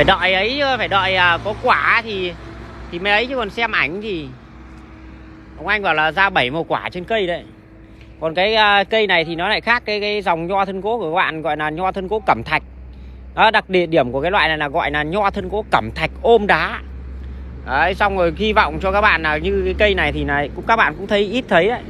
Phải đợi ấy, phải đợi có quả thì mới ấy, chứ còn xem ảnh thì ông anh bảo là ra 7 màu quả trên cây đấy. Còn cái cây này thì nó lại khác, cái dòng nho thân cố của các bạn gọi là nho thân cố cẩm thạch. Đó, đặc điểm của cái loại này là gọi là nho thân cố cẩm thạch ôm đá. Đấy, xong rồi hy vọng cho các bạn là như cái cây này thì này các bạn cũng thấy ít thấy đấy.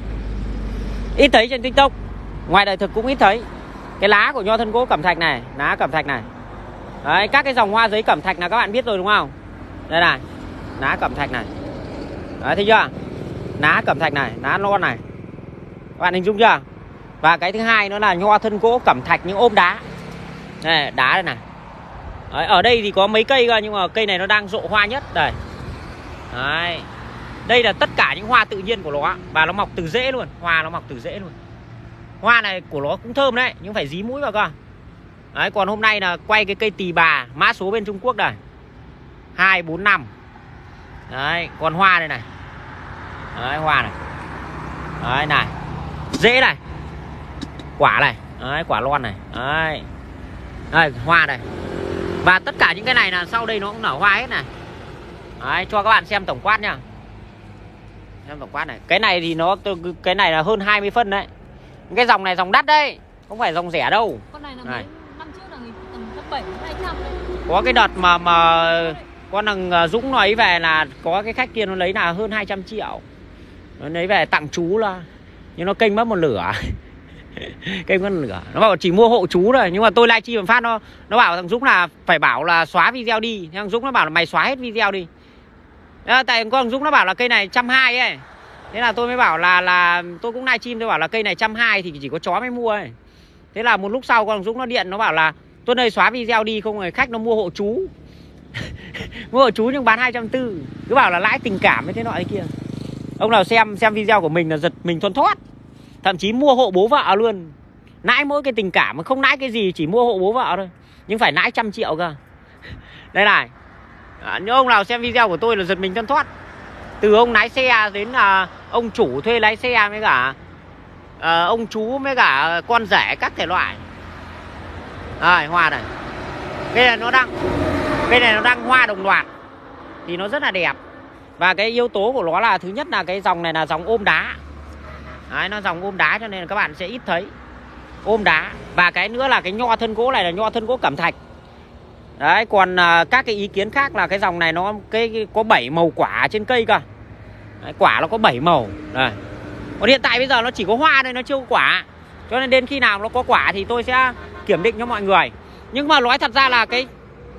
Ít thấy trên TikTok. Ngoài đời thực cũng ít thấy. Cái lá của nho thân cố cẩm thạch này, lá cẩm thạch này. Đấy, các cái dòng hoa giấy cẩm thạch là các bạn biết rồi đúng không? Đây này, lá cẩm thạch này. Đấy, thấy chưa? Lá cẩm thạch này, lá non này. Các bạn hình dung chưa? Và cái thứ hai nó là nho thân gỗ cẩm thạch nhưng ôm đá. Đây, đá đây này. Đấy, ở đây thì có mấy cây cơ, nhưng mà cây này nó đang rộ hoa nhất. Đây. Đấy. Đây là tất cả những hoa tự nhiên của nó. Và nó mọc từ rễ luôn. Hoa nó mọc từ rễ luôn. Hoa này của nó cũng thơm đấy, nhưng phải dí mũi vào cơ. Đấy, còn hôm nay là quay cái cây tỳ bà, mã số bên Trung Quốc đây 245. Đấy, còn hoa đây này. Đấy, hoa này. Đấy này. Rễ này. Quả này. Đấy, quả lon này. Đấy. Đây, hoa này. Và tất cả những cái này là sau đây nó cũng nở hoa hết này. Đấy, cho các bạn xem tổng quát nha. Xem tổng quát này. Cái này thì cái này là hơn 20 phân đấy. Cái dòng này dòng đắt đấy, không phải dòng rẻ đâu. Con này là mấy năm trước là tầm cấp 7 200 đấy. Có cái đợt mà con thằng Dũng nó ấy về là có cái khách kia nó lấy là hơn 200 triệu. Nó lấy về tặng chú là, nhưng nó kênh mất một lửa. Kênh mất một lửa. Nó bảo chỉ mua hộ chú rồi, nhưng mà tôi livestream một phát nó bảo thằng Dũng là phải bảo là xóa video đi. Thằng Dũng nó bảo là mày xóa hết video đi. Đó, tại con thằng Dũng nó bảo là cây này 120 ấy. Thế là tôi mới bảo là tôi cũng livestream, tôi bảo là cây này 120 thì chỉ có chó mới mua ấy. Thế là một lúc sau con thằng Dũng nó điện, nó bảo là Tuấn ơi xóa video đi, không rồi khách nó mua hộ chú. Mua hộ chú nhưng bán 240. Cứ bảo là lãi tình cảm với thế nọ thế kia. Ông nào xem video của mình là giật mình thoăn thoát. Thậm chí mua hộ bố vợ luôn. Nãi mỗi cái tình cảm, không nãi cái gì, chỉ mua hộ bố vợ thôi. Nhưng phải nãi 100 triệu cơ. Đây này. Nếu ông nào xem video của tôi là giật mình thoăn thoát. Từ ông lái xe đến ông chủ thuê lái xe với cả ông chú với cả con rể các thể loại. Đây, hoa này. Cây này nó đang hoa đồng loạt thì nó rất là đẹp. Và cái yếu tố của nó là thứ nhất là cái dòng này là dòng ôm đá. Đấy, nó dòng ôm đá cho nên là các bạn sẽ ít thấy. Ôm đá. Và cái nữa là cái nho thân gỗ này là nho thân gỗ cẩm thạch. Đấy, còn các cái ý kiến khác là cái dòng này nó có 7 màu quả trên cây cơ. Đấy, quả nó có 7 màu. Đây. Còn hiện tại bây giờ nó chỉ có hoa thôi, nó chưa có quả. Cho nên đến khi nào nó có quả thì tôi sẽ kiểm định cho mọi người. Nhưng mà nói thật ra là cái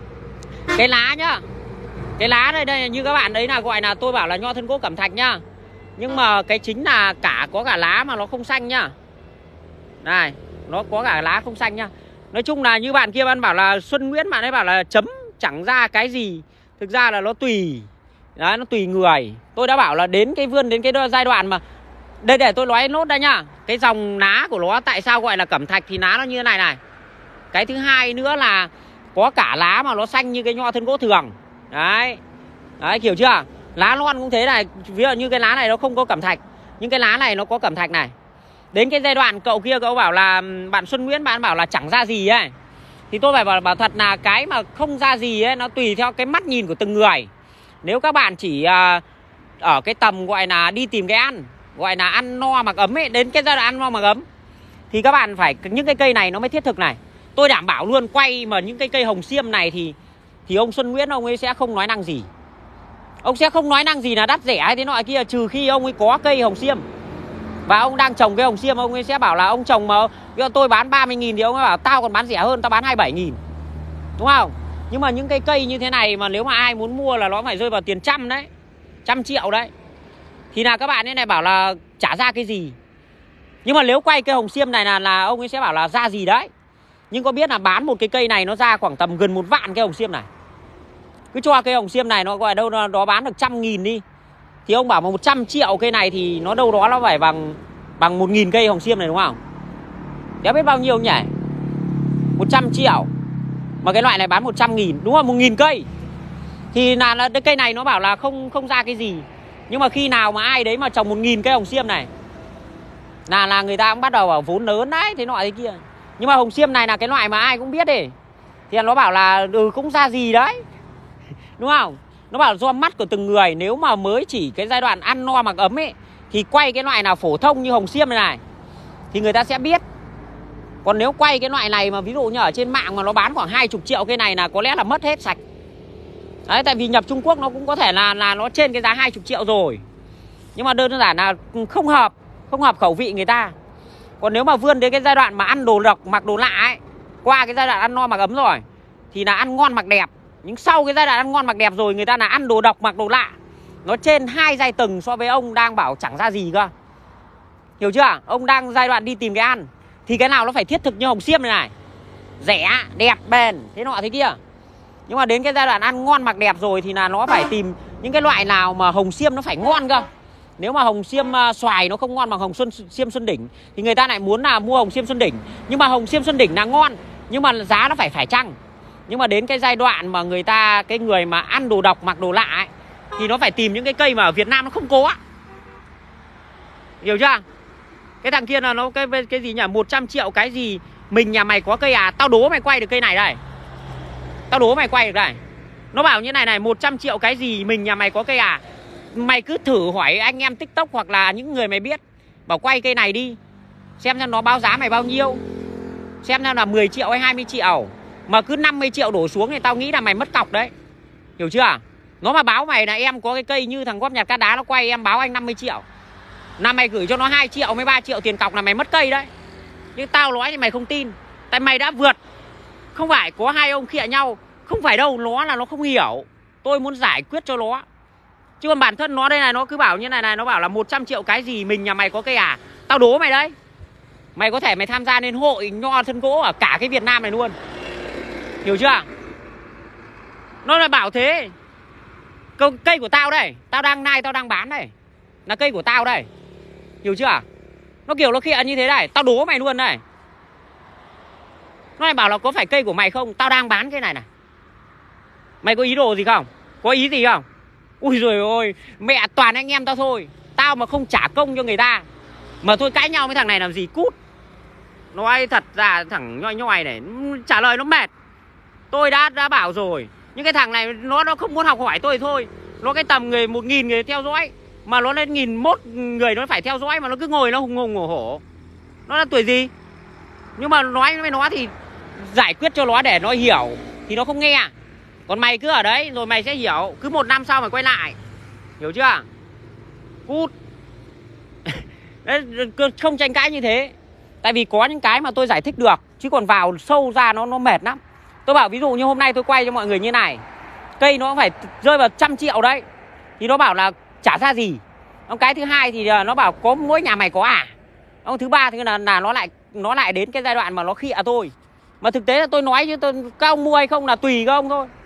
lá nhá. Cái lá đây như các bạn đấy là gọi là tôi bảo là nho thân gỗ cẩm thạch nhá. Nhưng mà cái chính là có cả lá mà nó không xanh nhá. Này, nó có cả lá không xanh nhá. Nói chung là như bạn kia bạn bảo là Xuân Nguyễn, bạn ấy bảo là chấm chẳng ra cái gì. Thực ra là nó tùy. Đấy, nó tùy người. Tôi đã bảo là đến cái vươn đến cái giai đoạn mà đây để tôi nói nốt đây nhá. Cái dòng lá của nó tại sao gọi là cẩm thạch thì lá nó như thế này này. Cái thứ hai nữa là có cả lá mà nó xanh như cái nho thân gỗ thường. Đấy. Đấy, hiểu chưa? Lá non cũng thế này. Ví dụ như cái lá này nó không có cẩm thạch, nhưng cái lá này nó có cẩm thạch này. Đến cái giai đoạn cậu kia cậu bảo là bạn Xuân Nguyễn bạn bảo là chẳng ra gì ấy. Thì tôi phải bảo thật là cái mà không ra gì ấy nó tùy theo cái mắt nhìn của từng người. Nếu các bạn chỉ ở cái tầm gọi là đi tìm cái ăn, gọi là ăn no mặc ấm ấy, đến cái giai đoạn ăn no mặc ấm thì các bạn phải những cái cây này nó mới thiết thực này. Tôi đảm bảo luôn, quay mà những cái cây hồng xiêm này thì ông Xuân Nguyễn ông ấy sẽ không nói năng gì. Ông sẽ không nói năng gì là đắt rẻ hay thế nọ kia, trừ khi ông ấy có cây hồng xiêm và ông đang trồng cái hồng xiêm, ông ấy sẽ bảo là ông trồng mà ví dụ tôi bán 30.000 thì ông ấy bảo tao còn bán rẻ hơn, tao bán 27.000. Đúng không? Nhưng mà những cái cây như thế này mà nếu mà ai muốn mua là nó phải rơi vào tiền trăm đấy, 100 triệu đấy. Thì là các bạn ấy này bảo là chả ra cái gì. Nhưng mà nếu quay cây hồng xiêm này là ông ấy sẽ bảo là ra gì đấy. Nhưng có biết là bán một cái cây này nó ra khoảng tầm gần 1 vạn cây hồng xiêm này. Cứ cho cây hồng xiêm này nó gọi đâu nó bán được 100.000 đi. Thì ông bảo mà 100 triệu cây này thì nó đâu đó nó phải bằng 1.000 cây hồng xiêm này đúng không? Đéo biết bao nhiêu nhỉ? 100 triệu. Mà cái loại này bán 100.000, đúng không? 1.000 cây. Thì là cái cây này nó bảo là không ra cái gì. Nhưng mà khi nào mà ai đấy mà trồng 1.000 cây hồng xiêm này là người ta cũng bắt đầu bảo vốn lớn đấy, thế nọ thế kia. Nhưng mà hồng xiêm này là cái loại mà ai cũng biết đi. thì nó bảo là cũng ra gì đấy, đúng không? Nó bảo do mắt của từng người. Nếu mà mới chỉ cái giai đoạn ăn no mặc ấm ấy thì quay cái loại nào phổ thông như hồng xiêm này thì người ta sẽ biết. Còn nếu quay cái loại này mà ví dụ như ở trên mạng mà nó bán khoảng 20 triệu cây này là có lẽ là mất hết sạch. Đấy, tại vì nhập Trung Quốc nó cũng có thể là nó trên cái giá 20 triệu rồi. Nhưng mà đơn giản là không hợp khẩu vị người ta. Còn nếu mà vươn đến cái giai đoạn mà ăn đồ độc mặc đồ lạ ấy, qua cái giai đoạn ăn no mặc ấm rồi thì là ăn ngon mặc đẹp. Nhưng sau cái giai đoạn ăn ngon mặc đẹp rồi, người ta là ăn đồ độc mặc đồ lạ. Nó trên 2 giai tầng so với ông đang bảo chẳng ra gì cơ. Hiểu chưa? Ông đang giai đoạn đi tìm cái ăn thì cái nào nó phải thiết thực như hồng xiêm này này, rẻ, đẹp, bền, thế nọ thế kia. Nhưng mà đến cái giai đoạn ăn ngon mặc đẹp rồi thì là nó phải tìm những cái loại nào mà hồng xiêm nó phải ngon cơ. Nếu mà hồng xiêm xoài nó không ngon bằng hồng xiêm Xuân Đỉnh thì người ta lại muốn là mua hồng xiêm Xuân Đỉnh. Nhưng mà hồng xiêm Xuân Đỉnh là ngon, nhưng mà giá nó phải chăng. Nhưng mà đến cái giai đoạn mà người ta, cái người mà ăn đồ độc mặc đồ lạ ấy, thì nó phải tìm những cái cây mà ở Việt Nam nó không có. Hiểu chưa? Cái thằng kia là nó cái gì nhỉ, 100 triệu cái gì mình nhà mày có cây à? Tao đố mày quay được cây này đây. Tao đố mày quay được đây. Nó bảo như này 100 triệu cái gì mình nhà mày có cây à? Mày cứ thử hỏi anh em TikTok hoặc là những người mày biết, bảo quay cây này đi, xem nó báo giá mày bao nhiêu, xem là 10 triệu hay 20 triệu. Mà cứ 50 triệu đổ xuống thì tao nghĩ là mày mất cọc đấy. Hiểu chưa? Nó mà báo mày là em có cái cây như thằng góp nhặt cát đá nó quay, em báo anh 50 triệu, là mày gửi cho nó 2 triệu với 3 triệu tiền cọc là mày mất cây đấy. Nhưng tao nói thì mày không tin. Tại mày đã vượt. Không phải có hai ông khịa nhau, không phải đâu, nó là nó không hiểu. Tôi muốn giải quyết cho nó. Chứ còn bản thân nó đây này, nó cứ bảo như này, nó bảo là 100 triệu cái gì mình nhà mày có cây à? Tao đố mày đấy. Mày có thể mày tham gia lên hội nho thân gỗ ở cả cái Việt Nam này luôn. Hiểu chưa? Nó là bảo thế. Cây của tao đây, tao đang bán đây, là cây của tao đây. Hiểu chưa? Nó kiểu nó khịa như thế này, tao đố mày luôn đây. Nó lại bảo là có phải cây của mày không? Tao đang bán cái này này. Mày có ý đồ gì không? Có ý gì không? Ui rồi ôi, mẹ toàn anh em tao thôi. Tao mà không trả công cho người ta mà thôi cãi nhau với thằng này làm gì, cút. Nói thật ra thằng nhoi này trả lời nó mệt. Tôi đã bảo rồi. Những cái thằng này nó không muốn học hỏi tôi thôi. Nó cái tầm người 1.000 người theo dõi, mà nó lên 1.001 người nó phải theo dõi, mà nó cứ ngồi nó hùng hùng hổ hổ. Nó là tuổi gì? Nhưng mà nói với nó thì giải quyết cho nó để nó hiểu thì nó không nghe. Còn mày cứ ở đấy rồi mày sẽ hiểu. Cứ 1 năm sau mày quay lại. Hiểu chưa? Cút. Đấy, không tranh cãi như thế. Tại vì có những cái mà tôi giải thích được, chứ còn vào sâu ra nó mệt lắm. Tôi bảo ví dụ như hôm nay tôi quay cho mọi người như này, cây nó phải rơi vào 100 triệu đấy, thì nó bảo là chả ra gì. Cái thứ hai thì nó bảo có mỗi nhà mày có à. Thứ ba thì là nó lại đến cái giai đoạn mà nó khịa tôi. Mà thực tế là tôi nói chứ các ông mua hay không là tùy các ông thôi.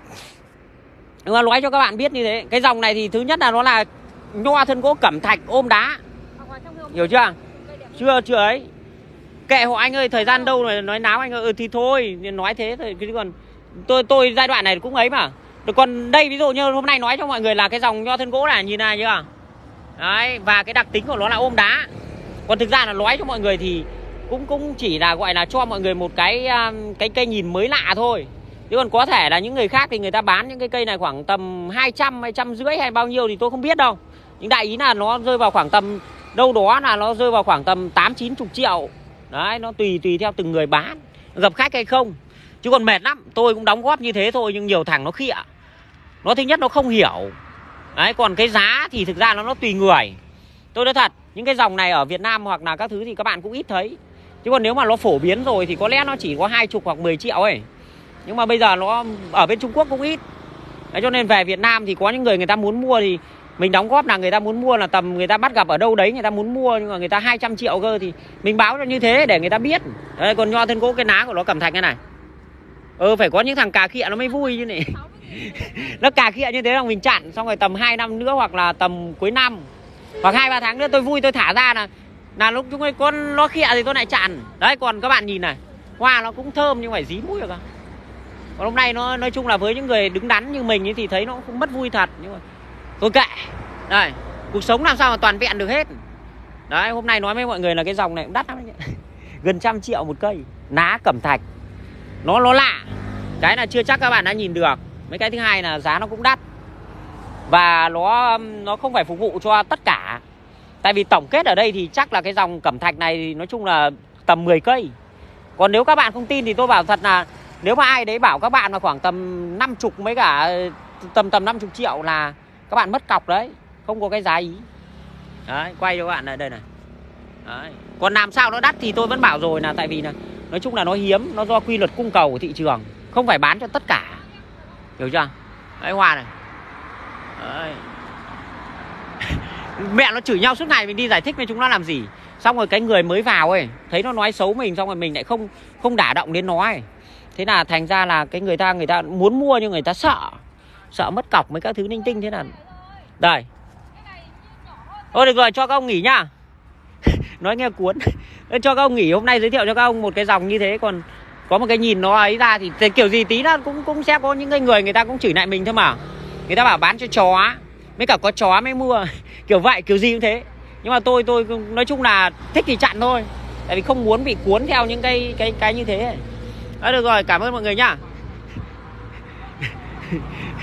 Nhưng mà nói cho các bạn biết như thế. Cái dòng này thì thứ nhất là nó là nho thân gỗ cẩm thạch ôm đá. Hiểu chưa? Chưa ấy. Kệ họ anh ơi, thời gian đâu mà nói náo anh ơi. Thì thôi, nói thế thôi. Chứ còn tôi giai đoạn này cũng ấy mà. Còn đây ví dụ như hôm nay nói cho mọi người là cái dòng nho thân gỗ này, nhìn này chưa? Đấy, và cái đặc tính của nó là ôm đá. Còn thực ra là nói cho mọi người thì cũng chỉ là gọi là cho mọi người một cái cây nhìn mới lạ thôi. Chứ còn có thể là những người khác thì người ta bán những cái cây này khoảng tầm 200, 250 hay bao nhiêu thì tôi không biết đâu. Nhưng đại ý là nó rơi vào khoảng tầm đâu đó là nó rơi vào khoảng tầm 8-90 triệu. Đấy, nó tùy theo từng người bán, gặp khách hay không. Chứ còn mệt lắm, tôi cũng đóng góp như thế thôi. Nhưng nhiều thằng nó khịa. Nó thứ nhất nó không hiểu. Đấy, còn cái giá thì thực ra nó tùy người. Tôi nói thật, những cái dòng này ở Việt Nam hoặc là các thứ thì các bạn cũng ít thấy. Chứ còn nếu mà nó phổ biến rồi thì có lẽ nó chỉ có 20 hoặc 10 triệu ấy. Nhưng mà bây giờ nó ở bên Trung Quốc cũng ít. Đấy, cho nên về Việt Nam thì có những người ta muốn mua thì mình đóng góp là người ta muốn mua là tầm người ta bắt gặp ở đâu đấy người ta muốn mua, nhưng mà người ta 200 triệu cơ thì mình báo cho như thế để người ta biết. Đấy, còn nho thân gỗ cái ná của nó cẩm thạch cái này. Phải có những thằng cà khịa nó mới vui chứ này. Nó cà khịa như thế là mình chặn, xong rồi tầm 2 năm nữa hoặc là tầm cuối năm hoặc 2-3 tháng nữa tôi vui tôi thả ra là lúc chúng con nó khịa thì tôi lại chặn. Đấy, còn các bạn nhìn này, hoa nó cũng thơm nhưng phải dí mũi được à. Còn hôm nay nó nói chung là với những người đứng đắn như mình thì thấy nó cũng mất vui thật, nhưng mà thôi kệ. Đây, cuộc sống làm sao mà toàn vẹn được hết. Đấy, hôm nay nói với mọi người là cái dòng này cũng đắt lắm đấy. Gần 100 triệu một cây, ná cẩm thạch. Nó lạ. Cái là chưa chắc các bạn đã nhìn được. Mấy cái thứ hai là giá nó cũng đắt. Và nó không phải phục vụ cho tất cả. Tại vì tổng kết ở đây thì chắc là cái dòng cẩm thạch này thì nói chung là tầm 10 cây. Còn nếu các bạn không tin thì tôi bảo thật là nếu mà ai đấy bảo các bạn là khoảng tầm 50 mấy cả tầm 50 triệu là các bạn mất cọc đấy. Không có cái giá ý. Đấy, quay cho các bạn đây này. Đấy. Còn làm sao nó đắt thì tôi vẫn bảo rồi là tại vì là nói chung là nó hiếm, nó do quy luật cung cầu của thị trường, không phải bán cho tất cả. Hiểu chưa? Đấy, hoa này. Đấy. Mẹ nó chửi nhau suốt ngày, mình đi giải thích với chúng nó làm gì. Xong rồi cái người mới vào ấy, thấy nó nói xấu mình, xong rồi mình lại không đả động đến nó ấy. Thế là thành ra là cái người ta muốn mua nhưng người ta sợ mất cọc mấy các thứ linh tinh. Thế là đây. Thôi được rồi, cho các ông nghỉ nhá. Nói nghe cuốn. Cho các ông nghỉ, hôm nay giới thiệu cho các ông một cái dòng như thế. Còn có một cái nhìn nó ấy ra thì kiểu gì tí nó cũng sẽ có những người ta cũng chửi lại mình thôi mà. Người ta bảo bán cho chó, mới cả có chó mới mua. Kiểu vậy, kiểu gì cũng thế. Nhưng mà tôi nói chung là thích thì chặn thôi. Tại vì không muốn bị cuốn theo những cái như thế. Được rồi, cảm ơn mọi người nhá.